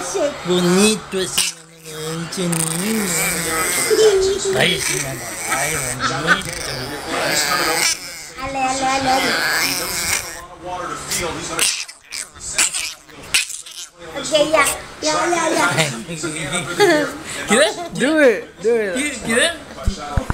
shake. Bonito ese niño. Ay, sí, mi amor. Ay, bonito. Ale. Okay, yeah. ¿Quieres? Do it. ¿Quieres?